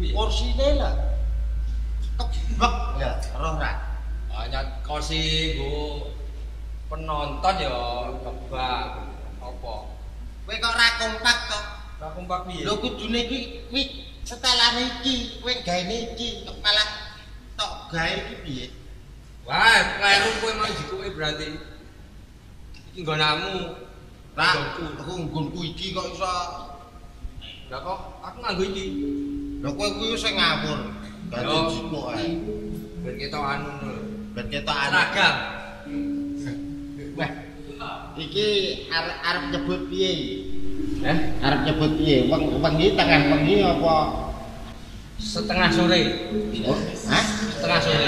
Kursine lah. Kebek ya, roh ra. Hanya kursi nggo penonton ya kebak apa. Kowe kok ra kompak kok. Ra kompak piye? Lho kudune iki setelan iki, kowe gaene iki kok malah tok gawe iki piye? Wah, kleru kowe mau jikuke berarti. Iki nggonamu. Ra, aku nggonku iki kok iso. Lah kok aku nganggo iki. Lho kowe kuwi sing ngawur. Dadi jikuk ae. Ben ketok anu lho. Ben ketok anu. Seragam. Wah. Iki arep nyebut piye? Arep nyebut piye? Wengi tengah wengi apa Setengah sore. Oh, hah? Setengah sore.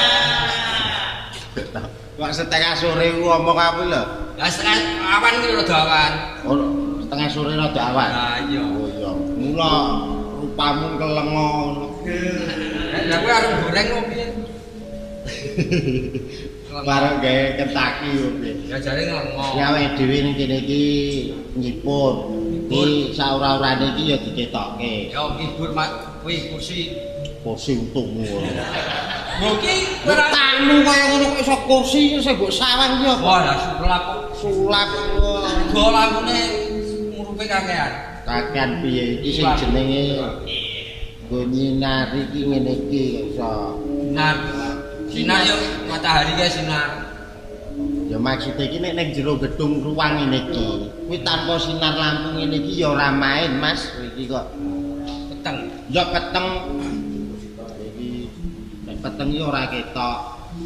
Kok setengah sore ku ngomong apa lho? Lah setengah awan iki rada awan. Oh, setengah sore rada awan. Lah iya. Oh iya. Mula rupamu kelengo. Lah kowe arep goreng opo piye? Bareng gawe Kentucky yo piye. Ya jare ngelengo. Ya awake dhewe ning kene iki nyiput. Iki saura-urane iki ya diketokke. Ya ngibur kuwi kursi. Kursi untungmu. Lho iki tamu kaya ngono kok iso kursi sing mbok sawang iki apa? Wah, lah sulap kok. Sulap. Go lamune ngurupe kakean. Kakean piye iki sing jenenge nggo nyinari iki ngene iki iso. Sinar yo matahari ke sinar. Ya maksudnya iki nek ning jero gedung ruang ngene iki, kuwi tanpa sinar lampu ngene iki ya ora main, Mas. Iki kok Peteng. ya peteng. Iki nek peteng iki ora ketok.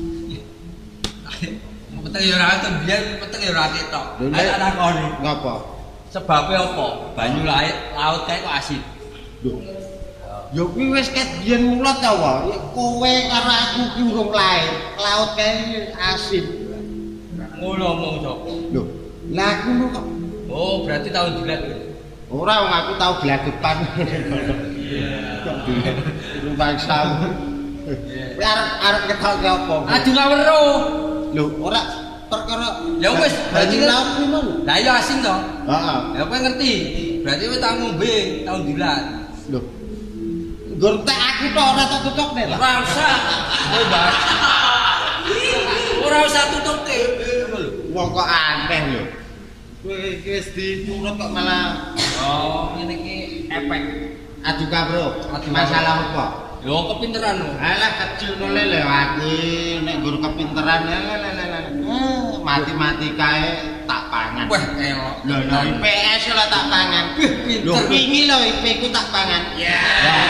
Peteng yo ora ketok, biyen peteng yo ora ketok. Lho, Ayo tak takoni. Ngapa? Sebabe apa? Banyu laut kae kok asin. Lho. Ya kuwi wis ket biyen mulot ta wae. Kowe karo aku ki urung lair. Laut kae asin. Ngono omong sapa? Lho, lah ngono kok. Oh, berarti tahun dilat kowe. Ora wong aku tau glagepan. Rumpang sawu. Kowe arep ketoke apa? Adu ngaweruh. Lho, ora perkara Ya wis, berarti laut kuwi mau. Lah iya asin to. Heeh. Ya kowe ngerti. Berarti kowe tau ngombe tahun dilat. Lho. Gontek aku tok ora tak tutupne lah. Ora usah. Kowe bahas. Ora usah tutuke. Wong kok aneh lho. Kowe iki wis diturut kok malah Oh, ngene iki efek. adu kabro. Adu Masalah apa? Yo kepinteran lho. Alah kecil nole lho aku nek guru kepinteran mati-mati kae tak pangan. Wah, elok. Lho IPS lah tak pangan. Lho wingi lho IP ku tak pangan. Ya.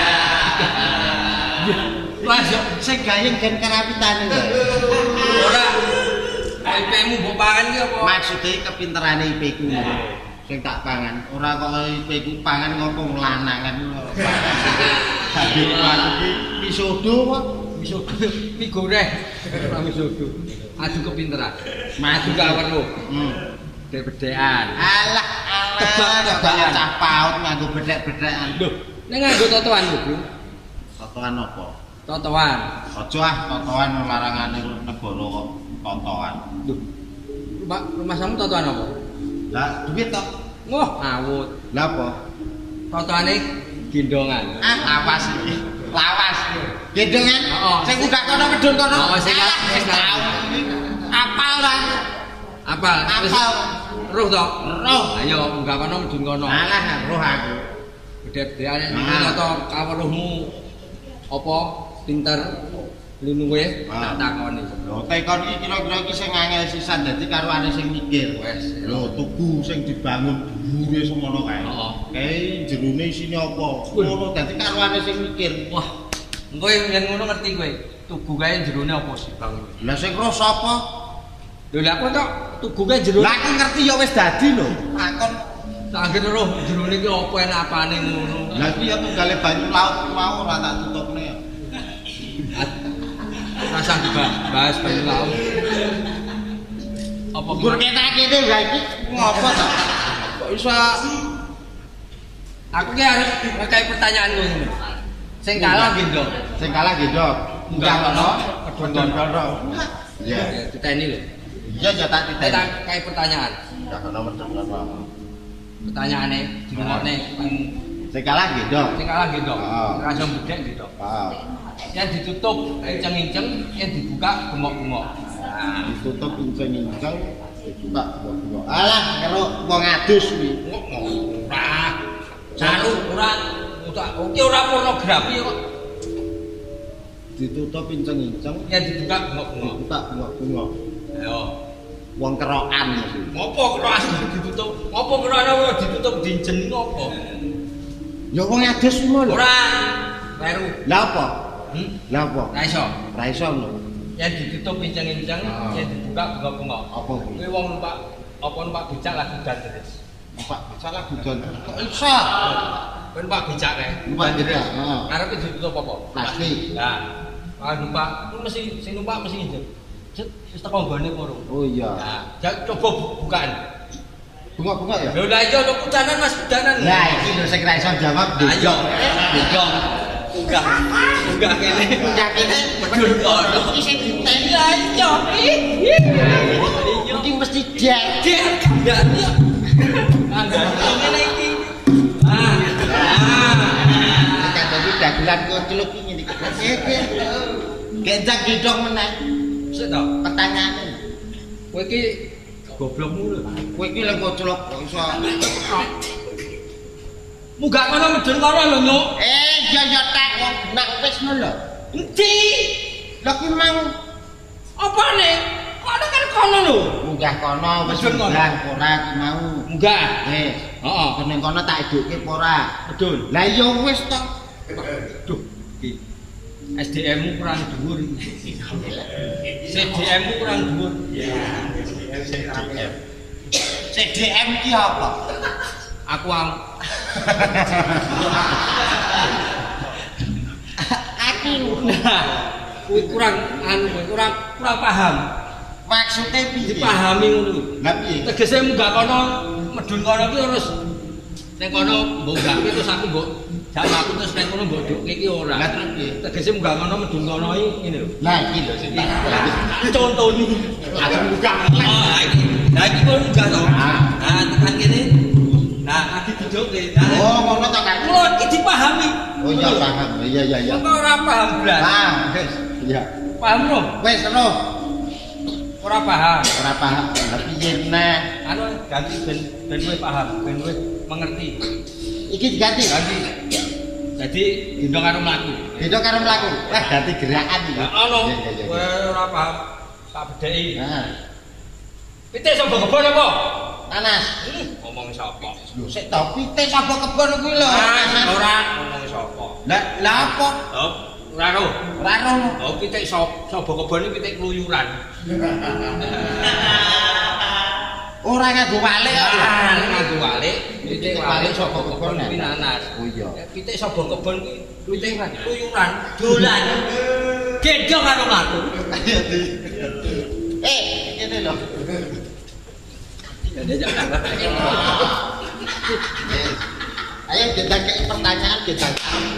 Wah, sing gayeng gen karawitan lho. Ora. IP-mu mbok pangan ki apa? Maksude kepinterane IP ku. Sing tak pangan. Ora kok IP ku pangan ngopo nglanangan lho. Dadi aku iki misodo kok. Misodo, mie goreng. Ora misodo. Adu kepinteran. Madu gak weruh. Bedek-bedekan. Alah, Tebak-tebakan. cah paut nganggo bedek-bedekan. Lho, ning nganggo totoan lho, Bro. Totoan apa? Totoan. Aja ah totoan larangane negara kok totoan. Lho. Rumah kamu totoan apa? Lah duit to. Wah, ngawut. Lah apa? Totoane gendongan. Ah, lawas iki. Lawas. Gendongan. Heeh. Sing udah kono medun kono. Oh, sing wis tau. Apal ora? Apal. Apal. Roh to? Roh. Ayo munggah kono medun kono. Alah, roh aku. Gede-gedeane toto kawruhmu apa pinter linuwe tak takoni. Lho, tekon iki kira-kira iki sing angel sisan dadi karuane sing mikir. Wes. Lho, tugu sing dibangun dhuwure semono kae. Heeh. Kae jerone isine apa? Ngono dadi karuane sing mikir. Wah, engko yen ngono ngerti kowe. Tugu kae jerone apa sih, Bang? Lah sing roh sapa? Lho lha kok tok tugu kae jerone. Lah aku ngerti ya wis dadi lho. Takon Tak anggere roh jerone ki apa enakane ngono. lah iki ya tunggale banyu laut mau ora tak tutupne ya. Rasa dibahas banyu laut. Apa Gur ketak kene lha iki ngopo to? Kok iso aku ki harus ngekei pertanyaan ngono. Sing kalah gendong. sing kalah gendong. Enggak ono, kedon kono. Iya. Ya, diteni lho. Iya ya tak Kita titeni. kayak pertanyaan. Enggak ono medhun kono. Pertanyaane dingerone Sing kalah gendong. Sing kalah gendong. Rasa bedek gendong. Heeh. Yang ditutup inceng-inceng, yang dibuka bengok-bengok. Ditutup inceng-inceng, dibuka bengok-bengok. Alah, karo wong adus kuwi. Ora. Jaru ora oke ora pornografi kok. Ditutup inceng-inceng, yang dibuka bengok-bengok. Dibuka bengok-bengok. Ayo. Wong kerokan mesti. Ngopo kerokan ditutup? Ngopo kerokan ditutup dinjen ngopo? Ya wong adus ngono lho. Ora. Kleru. Lah apa? Lah apa? Ra iso lho. Yang ditutup inceng-inceng, yang dibuka bengok-bengok. Apa kuwi? Kuwi wong numpak becak lagi terus. Numpak becak lagi kok iso? Kowe numpak becak kae. Numpak becak, heeh. Ngarepe ditutup apa? Plastik. Nah, numpak mesti sing numpak mesti injek. Wis teko nggone kok. Oh iya. Nah, coba bukaan. Bengok-bengok ya? Lho lah iya lho kudanan Mas kudanan. Lah iki lho sing ra iso jawab Ayo. Bengok. Enggak kene. Enggak kene Bedul kono. iki sing diteni. Lah iya. Iki mesti jek. Enggak iya. Ngene iki. Kita dadi dagelan kocluk iki ngene iki. Genjak gedong meneh. Sik to. Pertanyaane. Kowe iki goblokmu lho. Kowe iki lek kocluk kok iso. Munggah kono medun kono lho, Nyuk. Ya tak wong benak wis ngono lho. Endi? Lha ki mang Apane? Kono kan kono lho. munggah kono wis Medun kono. munggah ora ki mau. Munggah. Wis. Heeh. Ning kono tak edukke apa ora? Betul. Lah ya wis to. Duh, iki SDM-mu kurang dhuwur iki. CDM-mu kurang dhuwur. CDM ki apa? Aku kuwi kurang kurang paham. Maksude piye? Dipahami ngono. Lah piye? Tegese munggah kono medun kono ki terus ning kono munggah ki terus aku mbok jak aku terus ning kono mbok dukke iki ora. Lah terus piye? Tegese munggah kono medun kono iki ngene lho. Lah iki lho sing tak Contoni. aku buka. Oh, iki. Lah iki kok munggah to. Nah, tekan kene. Nah, kaki dijokke. Oh, ngono to kan. Lho iki dipahami. Oh iya paham. Iya. Kok ora paham blas. Ah, wis. Iya. Paham lho? Wis terus. Ora paham. Ora paham. Lah piye neh? Anu ganti ben kowe paham, ben kowe mengerti. Iki diganti. Ganti. Jadi gendong karo mlaku. Beda karo mlaku. Wah, ganti gerakan iki. Ya ono. Iya. Kowe ora paham tak bedheki. Nah, Pitik sapa kebon apa? Nanas. Ngomong sapa? Sik to pite sapa kebon kuwi lho. Ora ngomong sapa. Lah apa? Oh, ora ro. Ora rono. Oh, pitik sapa kebon iki pitik keluyuran. Ora nganggo walik kok. Nek nganggo walik, pitik walik sapa kebon kuwi nanas. Oh iya. Pitik sapa kebon kuwi pitik keluyuran, dolan. Gendong karo mlaku. Ngene lho. Ayo kita kei pertanyaan kita.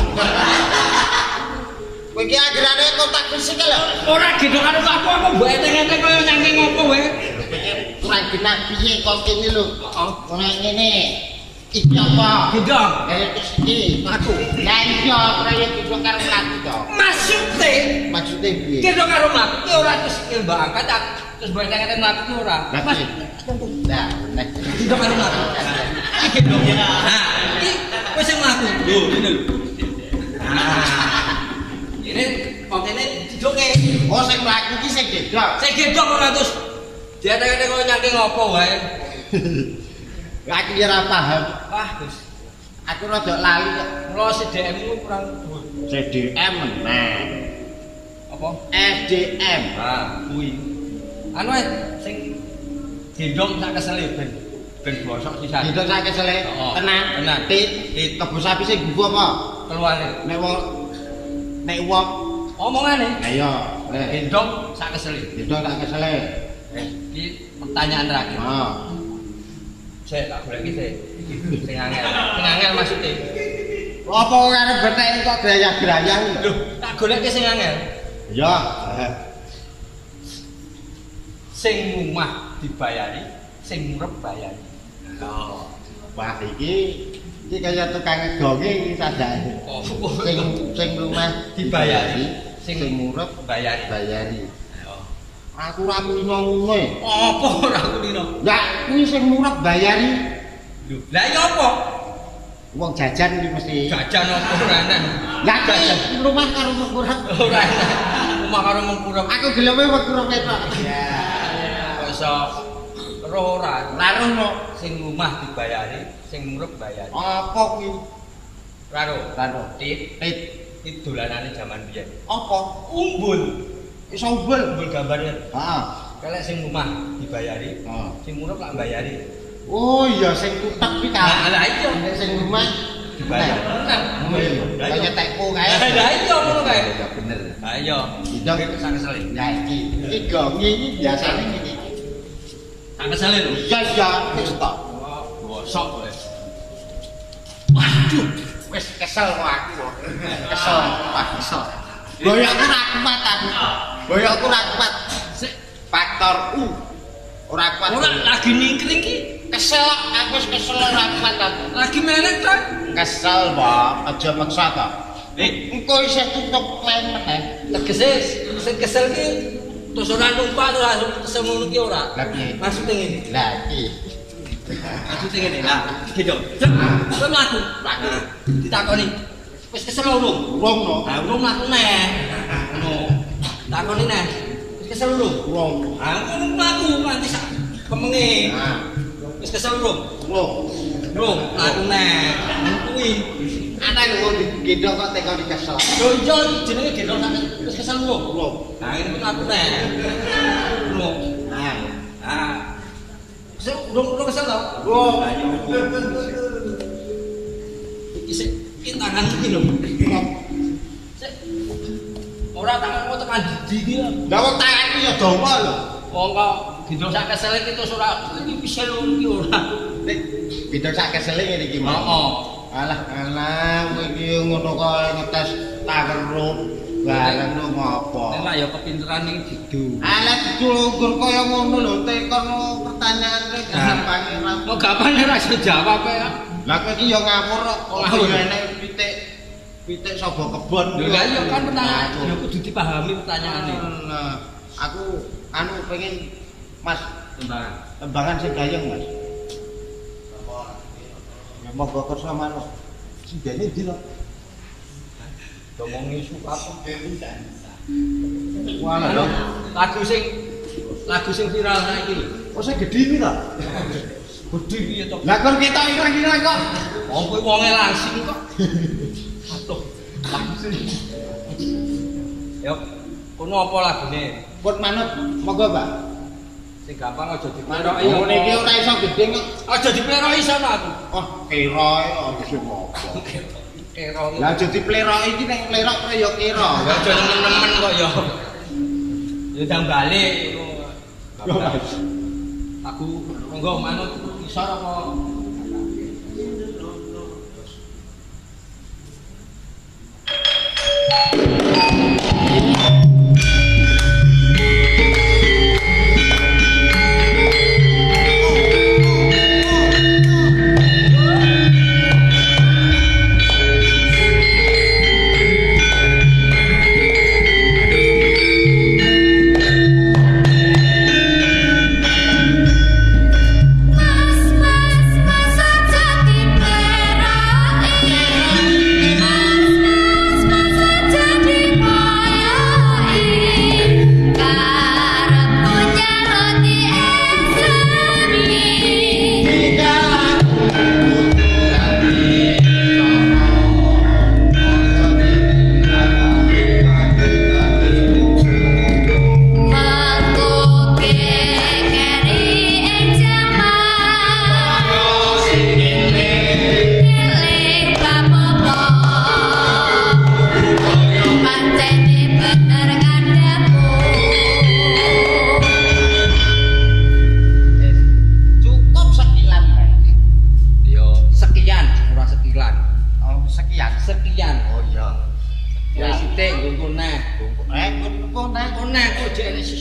Kowe iki agerane kontak fisik lho. Ora gendong karo mlaku apa mbok enteng-enteng koyo nyangking ngopo wae. Kurang genah piye kok kene lho. Ora ngene. Iki apa? Gendong. Terus iki aku. Lah iya proyek gendong karo mlaku to. Maksude piye? Gendong karo mlaku ki ora terus mbok angkat terus mbok enteng-enteng mlaku ki ora. Mas, Lah, gendong karo mlaku. Iki gendong. Nah, iki wis sing mlaku. Lho, ngene lho. Ini kok kene dijokke. oh sing mlaku iki sing gendong. Sing gendong ora terus dienteng-enteng koyo nyangking ngopo wae. Aku ya ora paham. Wah, Gus. Aku rada lali kok. Mula CDM-mu kurang dhuwur. CDM nah. Apa? SDM. Kuwi. Anu ae sing gendong sak kesele ben bosok sisan. Gendong sak kesele. Tenan. Tit kebo sapi sing gugu apa? Keluare. Nek wong Omongane. ayo, Gendong sak kesele. gendong sak kesele. Iki pertanyaan terakhir. Oh. Sik tak goleki sik. Sing angel. Sing angel maksude. Apa karo betek kok grayang-grayang? Lho, tak goleki sing angel. Ya. Sing mumah dibayari, sing murep bayari. Wah iki Iki kaya tukang ngegonge iki sadake. Sing lumah dibayari, sing murep bayari. Aku ora kulino ngono. Apa ora kulino? Ya, kuwi sing murep bayari. Lho, lah ya apa? Wong jajan iki mesti jajan apa ora enak. Lah iki rumah karo mengkurep ora enak. Rumah karo mengkurep. Aku geleme mengkurep ketok. Ya. Kok iso roh ora? Larono sing rumah dibayari, sing murep bayari. Apa kuwi? Raro. Tit. Iki dolanane jaman biyen. Apa? Umbul. Iso umbul gambarnya. Heeh. Kelek sing rumah dibayari, sing murep lak bayari. Oh iya sing kutek iki kan. Lah iya sing rumah dibayar. Lah iya tekku kae. Lah iya ngono kae. Ya bener. Lah iya. Ndang kesel. Ya iki gongi iki biasane iki. Tak kesel lho. Iya wis tok. Bosok kowe. Waduh, wis kesel kok aku. Kesel. Boyokku ra kuat aku. Boyokku ra kuat. Faktor U. Ora kuat. Ora lagi ningkring ki. Kesel aku wis kesel ora kuat aku. Lagi menek ta? Kesel, Mbak. Aja maksa ta. Engko isih tutup lain meneh. Tegese sing kesel ki terus ora numpak ora kesel ngono ki ora. Lah piye? Maksude ngene. Lah iki. Maksude ngene. Lah, gitu. Kon mlaku. Ditakoni. Wis kesel urung? Urung no. Ha urung mlaku neh. Ngono. Takoni neh. Wis kesel urung? Urung. Ha ngono mlaku nganti sak kemenge. Nah, wis kesel urung? urung. Urung mlaku neh. Kuwi ana nggo gendong kok teko kesel. Lho iya jenenge gendong sampe wis kesel urung? Urung. Nah ini mlaku neh. Urung. Nah. Wis urung kesel to? Urung. Iki sik tangan iki lho. Sik. Ora tanganmu tekan didi iki lho. Lah wong tanganku ya dawa lho. Wong kok gendong sak kesel iki terus ora iki bisa lho iki ora. Nek gendong sak kesele ngene iki. Heeh. Alah kowe iki ngono kok ngetes taweruk bareng lho ngopo. Nek lak ya kepinteran iki didu. Alah diculunggur kaya ngono lho tekon pertanyaane gampang ora. Kok gampang ora iso jawab ya. Lah kowe iki ya ngawur kok ya enek pitik saka kebon. Lho lah iya kan pertanyaan ya kudu dipahami pertanyaane. Nah, aku pengen Mas Tembangan. tembangan sing gayeng Mas. Ya monggo kersa manuk. Singgane ndi lho? Ngomongi suka apa? Walah lho. Lagu sing viral saiki lho. Oh sing gedhi iki ta? Gedhi piye to? Lah kon ketok ireng-ireng kok. Wong kowe wonge langsing kok. Atuh. Langsing. Yo, kono apa lagune? Pun manut monggo, Pak. Sing gampang aja Manuk dipleroki. ngene iki ora iso gedhe kok. Aja dipleroki sono aku. Oh, keroe ora iso apa. Kero. Lah aja dipleroki iki nek plerok kaya kira. Ya aja nemen-nemen kok ya. Ya ndang balik ngono. Aku monggo manut isor apa?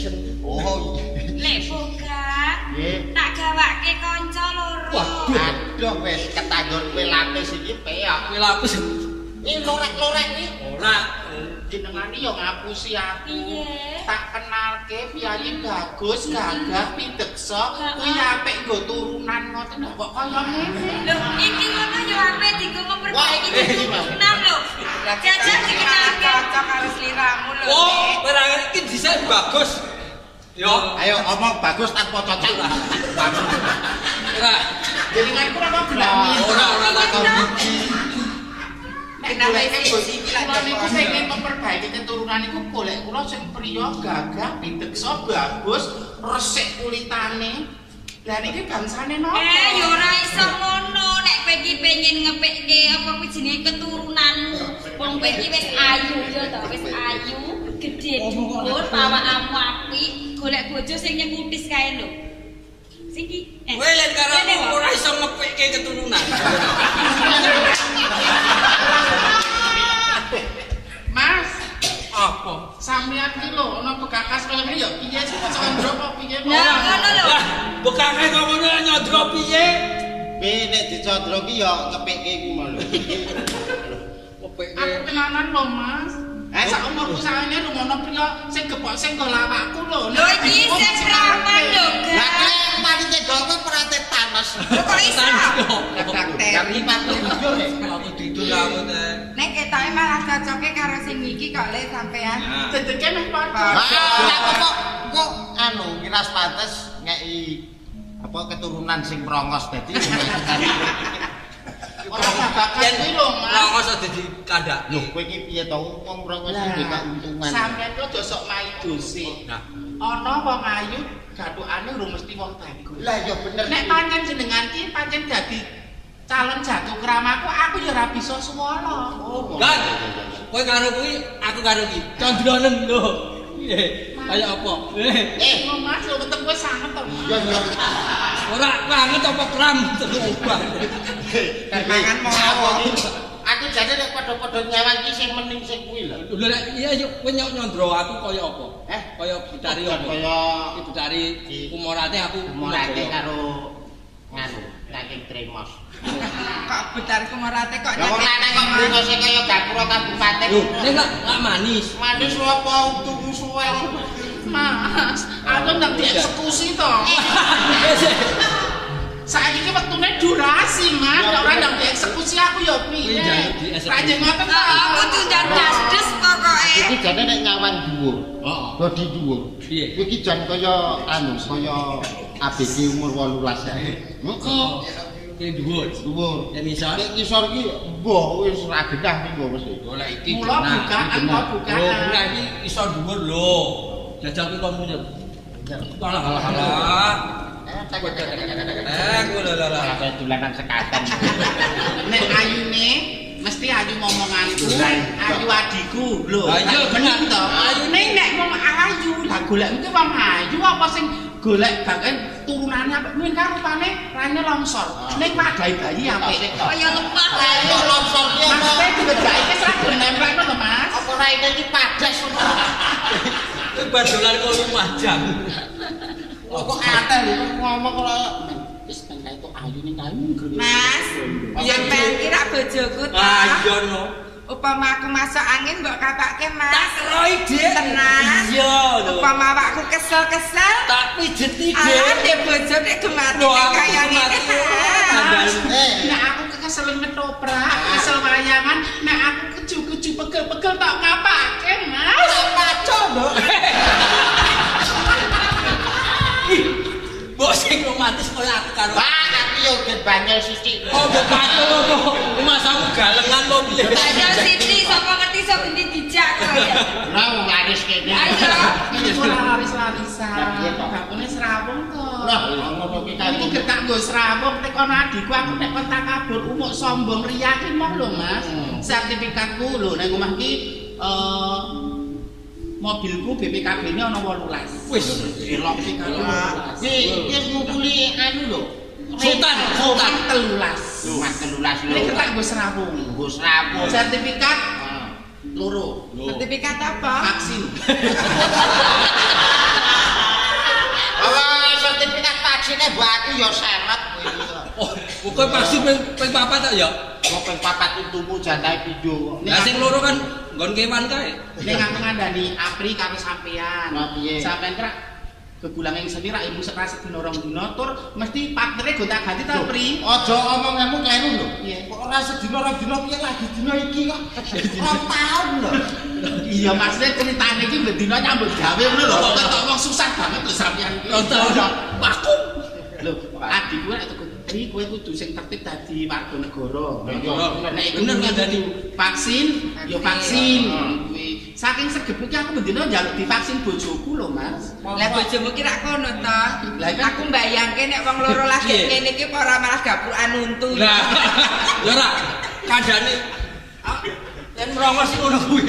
Lek buka, tak gawake kanca loro. Waduh. aduh wis ketanggur kowe lapis iki peok. Kowe lapis. Ini lorek-lorek iki. Ora Jenengan yo ngapusi aku. Iya. Tak kenalke piyayi bagus, gagah, pideksa, kuwi apik nggo turunan ngoten kok kaya ngene. Lho, iki ngono yo ape dienggo memperbaiki turunan lho. Jajan dikenalke cocok karo sliramu lho. Oh, ora iki desain bagus. Yo, Ayo omong bagus tanpa cocok lah. ora. Jenengan kok ora gelami. Ora takon. Nek goleke iki lak niku pengen memperbaiki keturunan iku golek kula sing priya, gagah, pideksa, bagus, resik kulitane. Lah niki bangsane napa? Yo ora iso ngono nek kowe iki pengen ngepikke apa kuwi jenenge keturunanmu. Wong kowe iki wis ayu yo to, wis ayu, gedhe dhuwur, pawakmu apik, golek bojo sing nyekutis kae lho. Sing iki. Kowe yen karo ora iso ngepikke keturunan. Mas, Apa? sampeyan iki lho ana begakas kaya ngene ya piye sih kok condro kok piye? Lah ngono lho. Lah, bekake kok ngono nyodro piye? Piye nek dicondro ki ya ngepikke iku mau lho. Kepikke. Aku tenanan lho, Mas. Sak umurku sakjane rumono priya sing gebok sing nggo lawakku lho. Lho iki sing prawan lho, Lah Kak. kaya mari cedok ora tetanus. Kok iso? Bakteri patologi nek. Aku tidur aku teh. Nek ketoke malah cocoke karo sing iki kok le sampean. Dedeke meh padha. Kok anu ngiras pantes ngeki apa keturunan sing merongos dadi. Ora babakan kuwi lho, Mas. Lah kok iso dadi kandak. Lho kowe iki piye to wong merongos iki keuntungan. Sampeyan kok aja sok main dosi. Nah, Ana wong ayu gathukane ora mesti wong bagus. Lah ya bener. Nek pancen jenengan ki pancen dadi calon jatuh kramaku aku ya ora bisa swala. kan kowe karo kuwi, aku karo iki. Condronen lho. Piye? Kaya apa? Mas lho ketemu kowe sanget to. Mas. Ora banget apa kram terubah. Mangan mau. Aku jane nek padha-padha nyawang ki sing mending sing kuwi lho. Lho lek iya yo kowe nyondro aku kaya apa? Kaya Budari apa? Kaya Ki Budari umurate aku umurate karo nganu saking Tremos. Kok betarku merate kok Ya wong lanang kok brengose kaya Gapura kabupaten. Lho, nek gak manis. Manis lho apa tuku suwel. Mas, aku ndak dieksekusi to. Saiki wektune durasi, Mas. Ora ndak dieksekusi aku ya piye. Raja ngoten to. Aku tundan dasdes pokoke. Iki jane nek nyawang dhuwur. Heeh. Dadi dhuwur. Piye? Iki jan kaya anu, kaya ABG umur 18 ae. Heeh. Ki dhuwur. Dhuwur. Nek misal Nek ngisor ki mbah wis ra genah ki mbah mesti. golek iki Mula bukaan kok bukaan. Lho, bukan iki iso dhuwur lho. Jajal ki kon munyet. Alah alah alah. Ngono lah. Kaya dolanan sekaten. Nek ayune mesti ayu ngomonganku, ayu adikku. Lho, Lah iya bener to. Ayune nek wong ayu, lah golek iki wong ayu apa sing golek bagian turunane apik kuwi kan rupane rane longsor. Ning wadahi bayi apik kok. Kaya lemah. Ayo longsor ki apa? Mas digedhake wis ra gelem nempelno to, Mas. Apa raine iki padas. Kowe badolan kok rumah jam. Kok aneh lho ngomong kok wis tengah itu ayu ning ayu. Mas, sampean kira bojoku to. Ah iya no. Upama aku masuk angin mbok kapake Mas. Tak keroi Dik. Tenang. Iya lho. Upama awakku kesel-kesel, Tak pijeti alah Dik. de bojone gemati Lho, aku kaya ngene. gemati. Nek aku kekeselen ketoprak, kesel wayangan, nek aku keju-keju pegel-pegel tak ngapake, Mas? Paco, Mbok. Mbok sing romantis kaya aku karo. Wah, aku yo gen banyol sithik. Oh, mbok patul apa? Masamu galengan lo piye? Ayo Siti, sapa ngerti sok endi dijak kok ya. Lah wong laris kene. Ayo. Iki ora laris-larisan. Bakune serawung to. Lah, ngono ki kan iki getak nggo serawung tekan adikku aku nek kon takabur umuk sombong riyakin mah lho, Mas. Sertifikatku lho ning omah ki mobilku BPKB-ne ana 18. Wis, elok sih kan. Wis ngukuli anu lho. Sultan 13. Mas 13 lho. Nek ketak nggo serawung. Nggo serawung. Sertifikat loro. Sertifikat apa? Vaksin. Sertifikat vaksinnya buat aku ya semet. Oh, Kowe pasti ping 4 tak ya? Kok ping 4 untumu jantai pindho. Lah sing loro kan nggon kewan kae. Ning aku ngandani Apri karo sampean. Lah piye? Sampean kira kegulang yang sendiri rak ibu sekelas sedina rong dina tur mesti partnere gonta ganti ta Pri. Aja omonganmu kleru lho. Iya. Kok ora sedina rong dina piye lagi dina iki kok. Rong taun lho. Iya maksudnya ceritane iki bendina nyambut gawe ngono lho. Kok ketok wong susah banget lho sampean iki. Rong taun. Aku. Lho, adikku nek tuku Pri kowe kudu sing tertib dadi warga negara. Nek iku Bener ngandani vaksin, ya vaksin. Kuwi saking sregep iki aku bendina njaluk divaksin bojoku lho, Mas. Lah bojomu ki rak kono to. Lah, kan- Aku mbayangke nek wong loro lagi Piye? ngene iki ora malah gapukan untu. Lah, ya ora kandhane yen merongos ngono kuwi.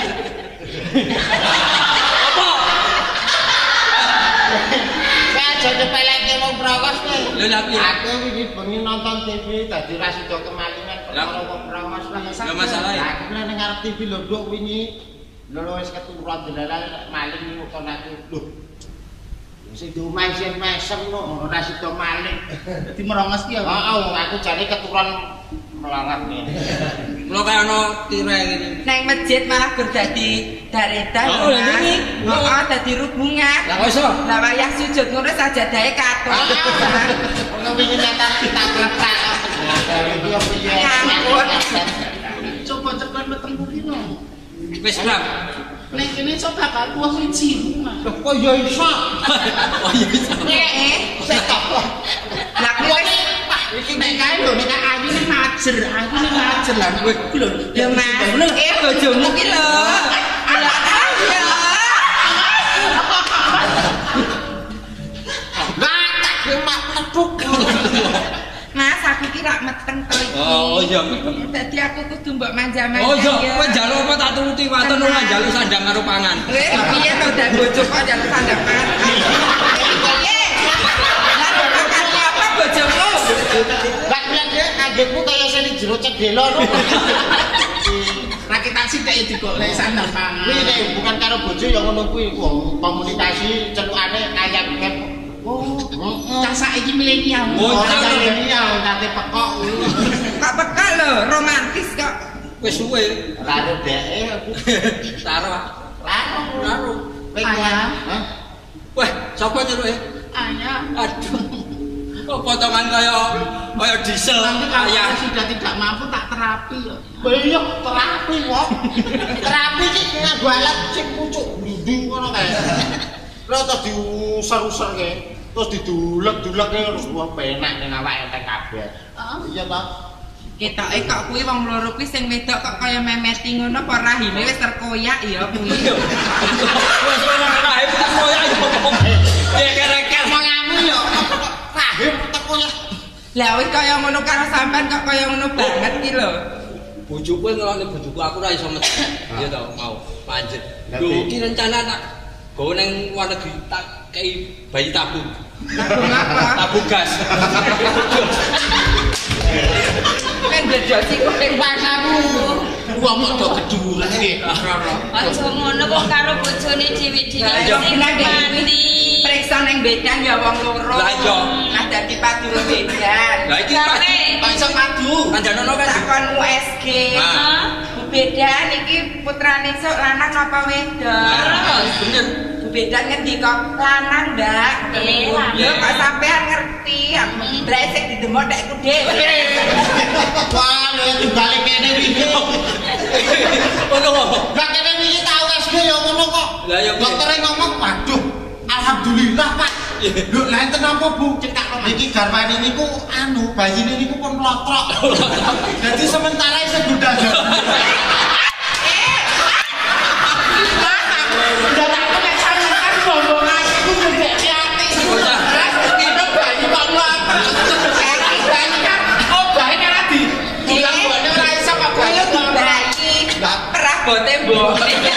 Apa? Aja nyepeleke wong prokos kowe. Lha lha piye? Aku iki bengi nonton TV dadi ra sida kemalingan perkara wong prokos lah. Ya masalah ya. Aku nek ngarep TV lho nduk wingi lho wis keturun delalah maling niku kon aku. Lho. Sing di omah isih mesem kok ora sida maling. Dadi merongos ki ya. Heeh, aku jane keturun melarat nih. Lho kaya ana tirai ngene. Nang masjid malah gur dadi daredan. Oh, lha ini. Heeh, dadi rubungan. Lah kok iso? Lah wayah sujud ngono sajadahe katon. Ono wingi nyetak kita kletak. Nah, dari iki yo piye? Coba cepat meteng kuwi lho. Wis Bang. Nek kene coba bakal tuwa kuwi ciru, Mas. Kok yo iso? Oh iya iso. Sik kok. Lah kuwi Iki nek kae lho nek ayune majer lah kowe iki lho. ya Mas, bojomu ki lho. Lah ayo. Lah tak mak medhuk. Mas, aku ki rak meteng to iki. Oh iya. Dadi aku kudu mbok manja-manja. Oh iya, kowe njaluk apa tak turuti waton ora njaluk sandang karo pangan. Piye to dak bojoku njaluk sandang pangan. Piye? Lah makannya apa bojomu? Lah kuwi anggitmu kaya sing jero cedelo lho. Rakitan sithik digolek sandang pangan. Kuwi nek hubungan karo bojo ya ngono kuwi. Wong komunikasi celukane kaya kep. Oh, cah saiki milenial. Oh, Ora cah milenial nate pekok. Kok peka lho, romantis kok. Wis suwe. Karo dheke aku. Karo. Karo. Ayah. Hah? Weh, sapa nyeluke? Ayah. Aduh. Kok potongan kaya diesel Nanti kalau ayam. saya sudah tidak mampu tak terapi ya. Iya, terapi kok. Terapi iki nganggo alat sing pucuk blundung ngono kae. Lha terus diusar-usar kae. Terus didulek-dulek wah penak ning awake entek kabeh. Iya ta? Ketoke kok kuwi wong loro kuwi sing wedok kok kaya memeti ngono apa rahime wis terkoyak ya kuwi. Wes ora rahim tak koyo yo. Ya kere-kere Omonganmu yo rahim teko ya. Lah wis kaya ngono karo sampean kok kaya ngono banget ki lho. bojoku ngelone bojoku aku ora iso metu. Ya to mau panjet. Lah, Lho Bi. iki rencana tak gowo ning luar negeri tak kei bayi tabung. Tabung apa? Tabung gas. Kan jodoh sik kuping pasamu. Wong kok do keduren iki. Aja ngono kok karo bojone dhewe-dhewe Lah, sing iya. mandi. Periksa ning bedan ya wong loro. Lah, iya. Nah dadi padu bedan. Lah iki Pak. Kok iso padu? Kandhanono kan. Takon USG. Nah. Bu bedan iki putrane sok lanang apa wedok? Nah, bener. Bu bedan ngendi kok lanang ndak? Lanang. Lho kok sampean ngerti? Aku blesek didemok nek iku dhewe. Wah, lho balik kene iki. Ono kok. Lah kene iki tau SD ya ngono kok. Lah, ya, piye? Doktere ngomong, "Waduh, alhamdulillah, Pak." Lho, lah enten apa, Bu? Cetak Iki garwane niku anu, bayine niku pun lotrok. Jadi sementara isih budal. udah tak kena sampean bombongan iku ndek ati. Bocah. Kita bayi kok ngapa? Bayi kan obahe kan di. Bilang bone ora iso kok bayi Kuwi bayi. Perabote mbok.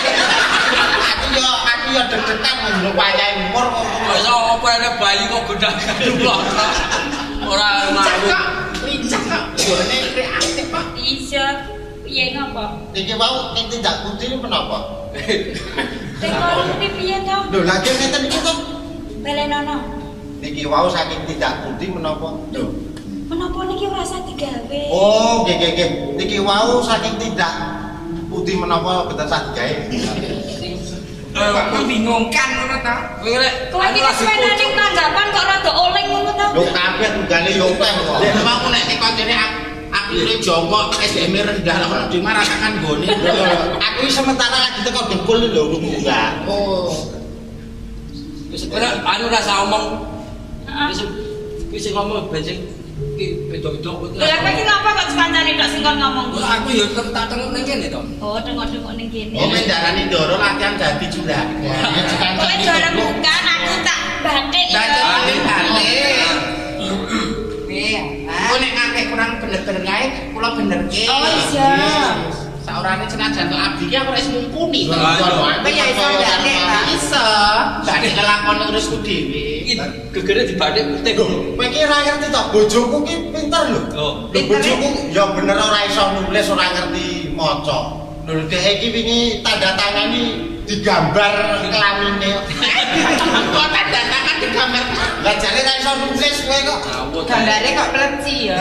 Aku ya deg-degan lho wayahe umur kok. Iso apa nek bayi kok godang lotrok. Ora Lincah ngaruh. kok. Lincah kok. Bone reaktif kok. Iya, piye ngopo? Iki wau ning tindak putih ini menapa? Tekor kuwi piye to? Lho, lajeng ngeten niku to. Belenono. Niki wau saking tindak putih menapa? Lho. Menapa niki ora usah digawe? Oh, nggih. Niki wau saking tidak putih menapa boten sah digawe. Membingungkan ngono ta. Kowe lek Kowe iki kesenane tanggapan kok rada oleng ngono ta? Lho kabeh tunggale yo teh kok. Lek mau nek koncone aku iki jongkok SDM rendah lah ono dhewe marasakan gone. Aku iki sementara lagi teko dengkul lho munggah. Oh. wis ora anu rasa omong. Heeh. Wis ngomong bensin iki beda-beda. Lha kowe iki ngapa kok kancane tok sing kon ngomong? Aku ya tak tengok ning kene to. Oh, tengok-tengok ning kene. Oh, mendarani Ndoro latihan dadi juragan. Kowe jare bukan aku tak batik ya. Batik. Piye? Aku nek ngakeh kurang bener-bener kae, kula benerke. Oh iya. Saurane senajan to abdi ki aku wis mungkuni to. Kowe ya iso batik ta? Iso. Batik kelakon urusku dhewe. Iki gegere dibatik putih. Kowe iki ora ngerti to, bojoku ki pinter lho. Oh. Lho bojoku ya bener ora iso nulis, ora ngerti maca. Lho dhek iki wingi tanda tangani digambar kelamine. Kok tanda tangan digambar. Lah jane ora iso nulis kowe kok. Gambare kok pleci ya.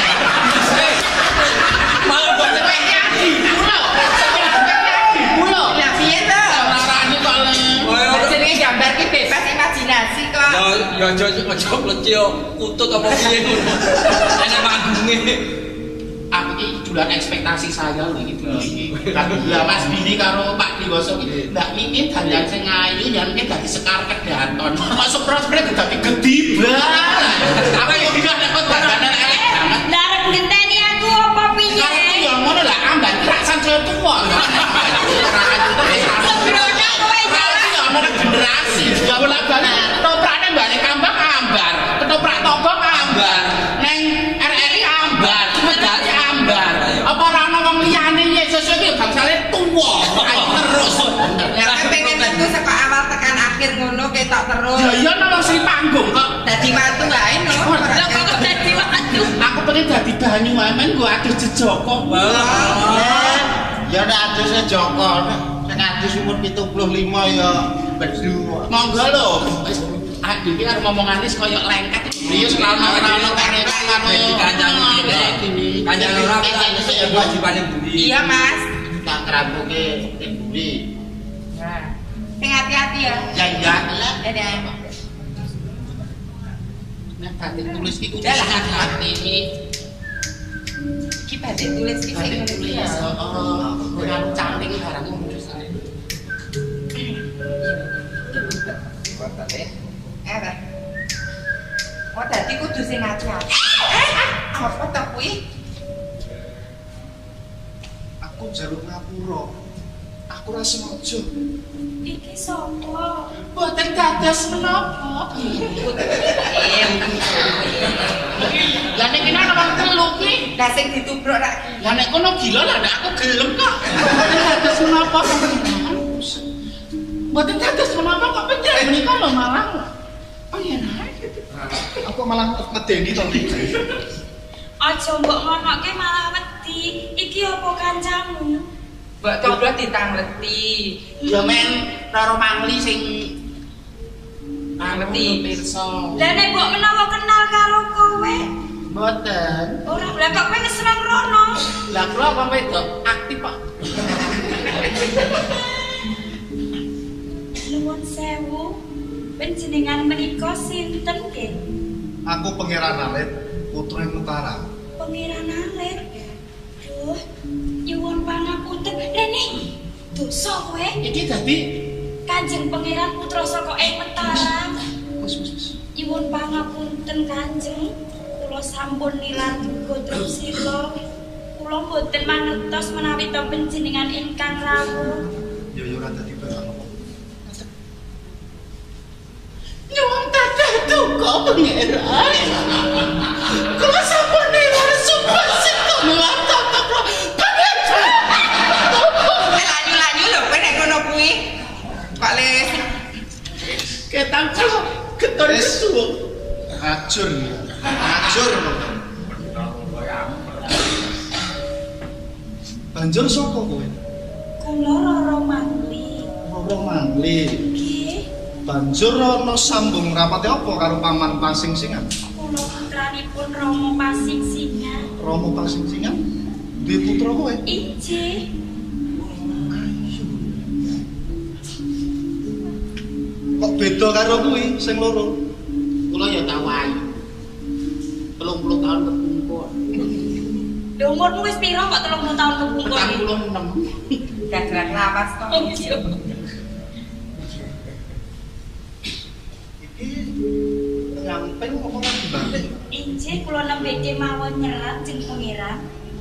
Mau kok Sepeda kula. Kula. Lah piye to? Saurane kok le. Jenenge gambar ki bebas imajinasi kok. ya aja pleci yo kutut apa piye ngono. Enek manggunge. Aku iki dulan ekspektasi saya lho iki dulu iki. Lah Mas Bini karo Pak Diwoso iki ndak mikir dandan sing ayu yen iki dadi sekar kedaton. Kok sepro-sepro dadi gediban. Apa yo iki nek kok dandanan elek banget. Lah arep ngenteni aku apa piye? Karepku yo ngono lah amban ki rak sancaya tuwa. Sembrono kowe Yo ana generasi juga bolak-balik. Toprane mbane kambang ambar, ketoprak togong ambar, neng RRI ambar, medali ambar. Apa ora ana wong liyane Yesus iki bangsane tuwa, ayo terus. Lah kowe pengen metu saka awal tekan akhir ngono ketok terus. Ya iya ana wong sing panggung kok. Dadi watu wae no. Lah kok dadi watu. Aku pengen dadi banyu wae men nggo adus jejoko. Ya nek adusnya Joko, sing adus umur 75 ya bedu. Monggo lho. Wis adik iki arep ngomongane kaya lengket. Iya selama-lama karep karo Kancane ora ya wajibane budi. Iya, Mas. Tak kerampuke ning buri. Nah, sing hati-hati ya. Ya iya. Dadah. Nek batik tulis ki kudu Udah lah. hati iki. Ki batik tulis ki sing Batik ngono tulis. ya. Heeh. Ora cantik barang ngono sare. Apa? Oh, dadi kudu sing hati-hati. Apa to kuwi? Aku njaluk ngapura. Aku ora sengaja. Iki sapa? Boten dados menapa. Lah nek kene ana wong telu ki, Lah sing ditubruk rak ki. lah nek kono gila lah nek aku gelem kok. Boten dados menapa. Boten dados menapa kok pinter menika lho malah. Oh iya nah. Aku malah medeni to iki. Aja mbok ngonoke malah wedi. Iki apa kancamu? Mbok coba ditangleti. Ya men karo mangli sing Ngerti. pirsa. Lah nek mbok menawa kenal karo kowe, Boten. ora lah kok kowe ngeserang rono. Lah kula kok wedok aktif kok. Nuwun sewu. Panjenengan menika sinten nggih? Aku Pangeran Alit, putra Utara. Pangeran Alit. Duh, nyuwun pangapunten. Rene, dosa kowe. Iki dadi Kanjeng Pangeran putra saka ing Mataram. wis. Nyuwun pangapunten Kanjeng. Kula sampun nilar duka Drusila. Kula boten mangertos menawi to panjenengan ingkang rawuh. Ya ora dadi barang apa. Nyuwun tatah duka pangeran. Kula sampun nilar sumpah sing nuwata karo pangeran. Lanyu-lanyu lho kowe nek ngono kuwi. Kok le Ketang kula keton suwung. Acur. Acur. Banjur sapa kowe? Kula Roro Mangli. Roro Mangli. Nggih, Banjur ana sambung rapate apa karo paman pasing-singan? kula putranipun Romo Pasingsingan. Romo Pasingsingan duwe putra kowe? Injih. Kok beda karo kuwi sing loro? Kula ya tau ayu. 30 tahun kepungkur. Lho umurmu wis pira kok 30 tahun kepungkur? 46. Gagrak lawas to. Iya. Iki nyamping apa lagi balik? Injih kula nembe kemawon nyerat jeng pangeran.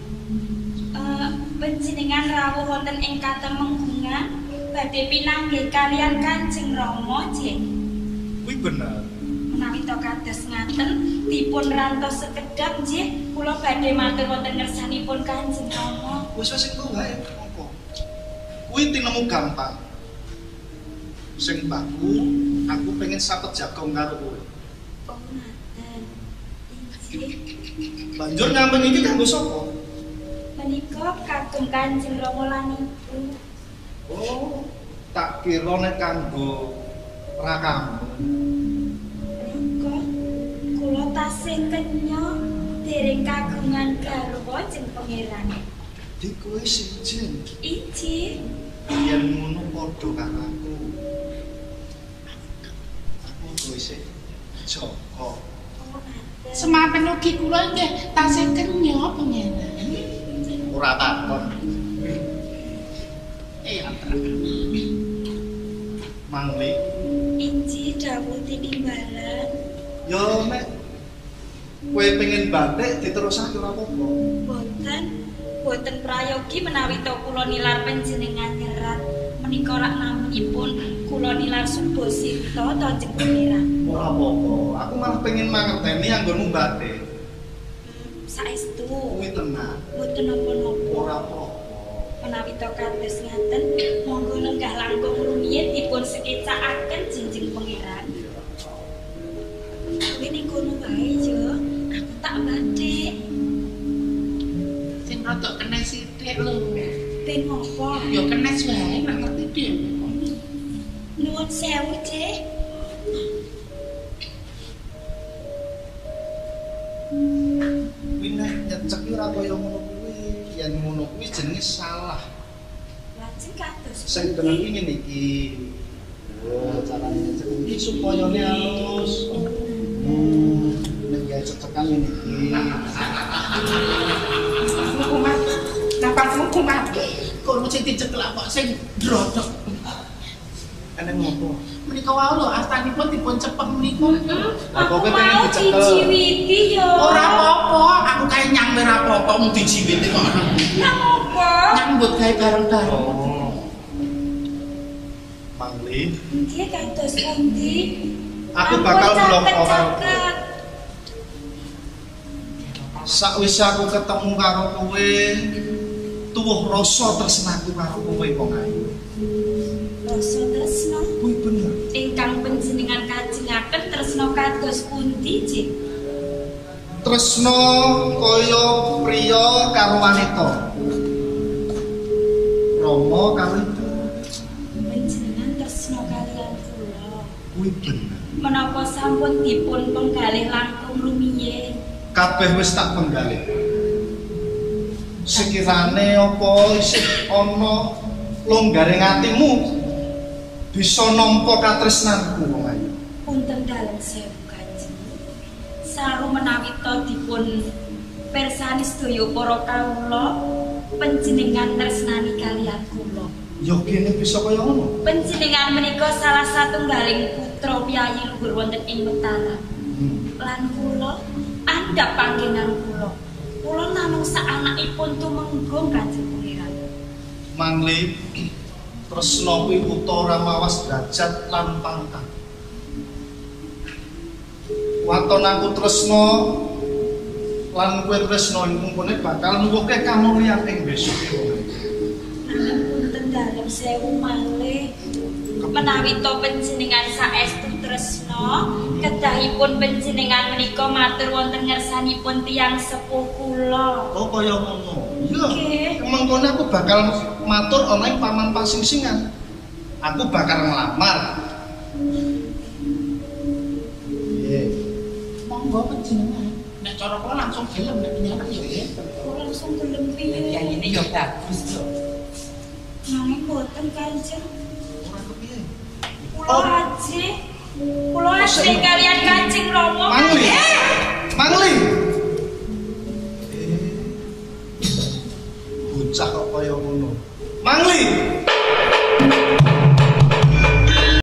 Panjenengan rawuh wonten ing Katemenggungan badhe pinanggih kalian Kanjeng Rama, Jeng. Kuwi bener. Menawi to kados ngaten dipun rantos sekedhap nggih kula badhe matur wonten ngersanipun Kanjeng Rama. Wis engko wae apa? Kuwi tinemu gampang. Sing baku aku pengen sapet jagong karo kowe. Oh ngaten. Injih. Banjur nyamping iki kanggo sapa? Menika kagem Kanjeng Rama lan Ibu. Oh, tak kira nek kanggo rakamu. Menika kula tasih kenya dereng kagungan garwa jeng pangeran. Di kowe siji. Injih. Yen ngono padha karo aku. Aku kowe sik Joko. Oh ngaten. Semapen ugi kula nggih tasih kenya pangeran. Ora takon. Mangli. Injih dawuh tinimbalan. Yo nek kowe pengen batik diterusake ora apa-apa. Boten prayogi menawi to kula nilar panjenengan nyerat menika rak naminipun kula nilar Suba Sirta to jeng pangeran. Ora apa-apa. Aku malah pengen mangerteni anggonmu batik. Saestu Kuwi tenang. boten napa-napa. Ora apa-apa. Menawi to kados ngaten monggo lenggah langkung rumiyin dipun sekecakaken jinjing pangeran. Kuwi ning kono wae yo. Aku tak batik. Sing rada kenes sithik lho. Ben apa? Ya kenes wae nek ngerti dhewe. Nuwun sewu, Cek. Kuwi nek nyecek ora kaya ngono kuwi. Yen ngono kuwi jenenge salah. Lajeng kados. Sing bener iki ngene iki. Oh, carane nyecek iki supaya halus. Nek gawe cecekan ngene iki. Kumat. Napasmu kumat. Kono sing dicekel kok sing drodok. Enek ngopo? Menika wae lho astanipun dipun cepeng niku. Lah kok kowe pengen Mau dicekel? dijiwiti yo. Ora apa-apa, aku kae nyang ora apa-apa mung dijiwiti kok. Nang apa? Nyambut gawe bareng-bareng. Oh. Mangli, Nggih kados pundi? aku bakal blok karo kowe. Caket. Sakwise aku ketemu karo kowe, tuwuh rasa tresnaku karo kowe wong ayu. Rasa tresna Kuwi bener. ingkang panjenengan kajengaken tresna kados pundi, Cik? Tresna kaya priya karo wanita. Rama karo ibu. Panjenengan tresna kaliyan kula. Kuwi bener. Menapa sampun dipun penggalih langkung rumiyin? Kabeh wis tak penggalih. Sekirane apa isih ana longgaring atimu bisa nampa katresnanku wong ayu. Punten dalem sewu Kanjeng. Saru menawi to dipun pirsani sedaya para kawula panjenengan tresnani kaliyan kula. Ya kene bisa kaya ngono. Panjenengan menika salah satunggaling putra piyayi luhur wonten ing Mataram. Lan kula andhap panggenan kula. Kula namung saanakipun tumenggung Kanjeng Pangeran. Mangli tresna kuwi utara mawas derajat lan pangkat. Waton aku tresna lan kowe tresna ing kumpune bakal nuwuhke kamulyan ing besok. Nanging punten dalem sewu malih. Menawi to panjenengan saestu tresna, kedahipun panjenengan menika matur wonten ngersanipun tiyang sepuh kula. Oh kaya ngono. Iya. Nggih. Mengkono aku bakal matur ana ing Paman Pasingsingan. Aku bakal ngelamar. Piye? Monggo panjenengan. Nek cara kula langsung gelem nek nyaman ya nggih. Kula langsung gelem piye? Ya ini yo bagus lho. Nanging boten Kanjeng. Ora kepiye? Kula aja. Kula asli kalian Kanjeng Rama. Mangli. Mangli. Bocah kok kaya ngono. Mangli.